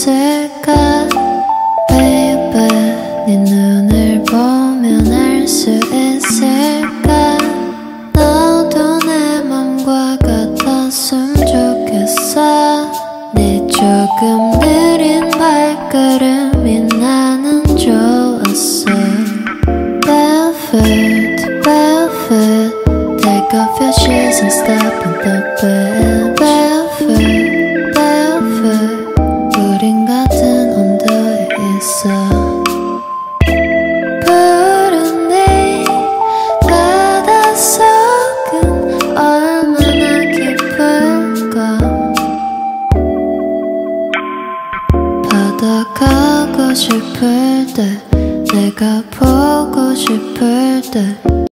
있을까 Baby 네 눈을 보면 알 수 있을까 너도 내 맘과 같았으면 좋겠어 네 조금 느린 발걸음이 나는 좋았어 Barefoot, barefoot Take off your shoes and step in the bed Barefoot, barefoot 우린 같은 온도에 있어 푸른 네 바닷속은 얼마나 깊을까 바다 가고 싶을 때 내가 보고 싶을 때